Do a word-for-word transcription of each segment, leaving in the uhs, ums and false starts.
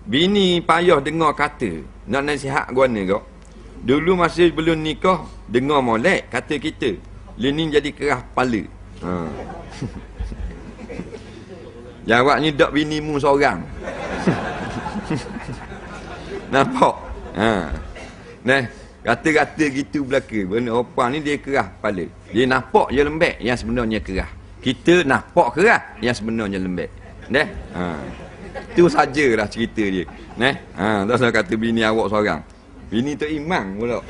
bini payah dengar kata, nak nasihat guana kau. Dulu masa belum nikah, dengar molek kata kita. Lenin jadi kerah kepala. Ha. Jawabnya dak binimu seorang. Nampak? Ha. Nah, kata-kata gitu belaka. Benda perempuan ni dia kerah kepala. Dia nampak je lembek, yang sebenarnya kerah. Kita nampak kerah, yang sebenarnya lembek. Nah, ha. Itu sajalah cerita dia. Nah, ha, tak usah kata bini awak seorang. Bini tu imam pula.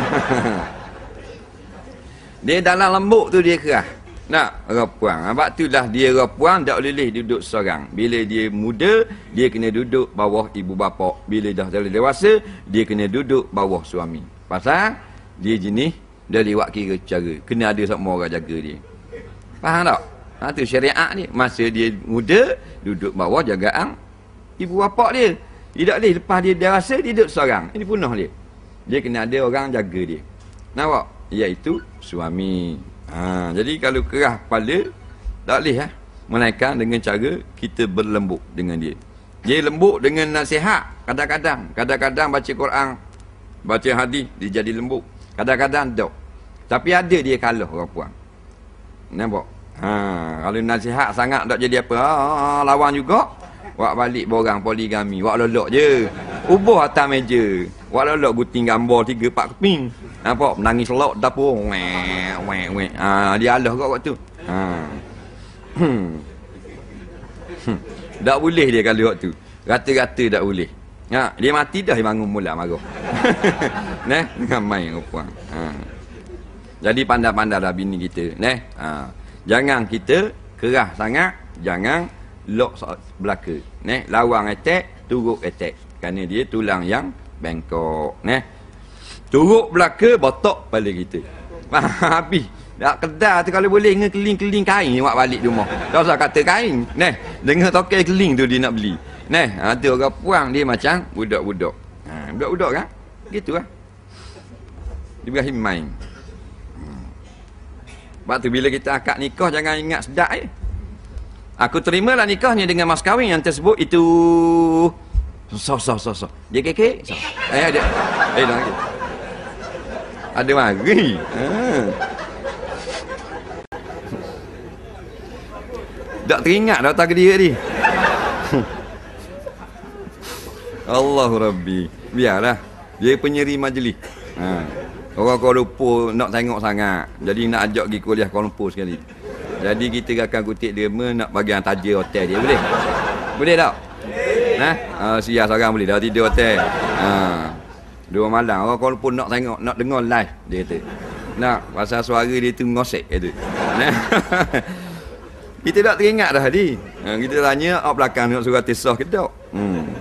Dia dalam lembut tu dia kerah. Nak perempuan. Sebab itulah dia perempuan tak boleh duduk seorang. Bila dia muda, dia kena duduk bawah ibu bapa. Bila dah terlalu dewasa, dia kena duduk bawah suami. Pasal dia jenis dia lewat kira cara. Kena ada semua orang jaga dia. Faham tak? Ha, tu syariat dia. Masa dia muda, duduk bawah jagaan ibu bapa dia. Dia tak boleh lepas dia dewasa, dia duduk seorang. Ini punah dia. Dia kena ada orang jaga dia. Nampak? Iaitu suami. Ha, jadi kalau kerah kepala, tak boleh lah. Melainkan dengan cara kita berlembut dengan dia. Dia lembut dengan nasihat. Kadang-kadang. Kadang-kadang baca Quran, baca hadis, dia jadi lembut. Kadang-kadang tak. Tapi ada dia kalah orang puan. Nampak? Ha, kalau nasihat sangat tak jadi apa. Ha, lawan juga. Wak balik borang poligami. Wak lolok je. Ubah atas meja. Wak lolok guting gambar tiga empat keping. Nampak? Menangis selok dapur. Wek, wek, wek. Ha, dia alah kat waktu. Ha. Hmm. Tak boleh dia kalau waktu. Rata-rata tak boleh. Ha, dia mati dah dia bangun mula marah. Nah, dengan main puan. Ha. Jadi pandai-pandailah bini kita, nah. Ha. Jangan kita kerah sangat, jangan lock belaka. Nah, lawang attack, turuk attack. Kerana dia tulang yang bengkok, nah. Turuk belaka botok kepala kita. Habis. Tak kedai tu kalau boleh ngekeling-keling kain awak balik di rumah. Tak usah kata kain. Nah, dengan tokai keling tu dia nak beli. Nah, ada orang puang dia macam budak-budak. Ha, budak-budak kan? Gitu lah. Ibrahim main. Sebab tu bila kita akad nikah jangan ingat sedap je. Aku terimalah nikahnya dengan mas kahwin yang tersebut itu so so so so. Dia kekek. So. Eh ada. Eh dah lagi. Ada mari. Ha. Tak teringat dah tak dia tadi. Allahu Rabbi. Biarlah. Dia penyeri majlis. Ha. Orang Kuala Lumpur nak tengok sangat. Jadi nak ajak pergi kuliah Kuala Lumpur sekali. Jadi kita akan kutip derma nak bagi yang taja hotel dia. Boleh? Boleh tak? Ha? Uh, Siap seorang boleh dah tidur hotel. Ha. Dua malam. Orang Kuala Lumpur nak tengok, nak dengar live. Dia kata. Nak. Pasal suara dia tu ngosek. Kata. Kita tak teringat dah tadi. Ha, kita tanya, awak belakang nak surat tisah ke tak? Hmm.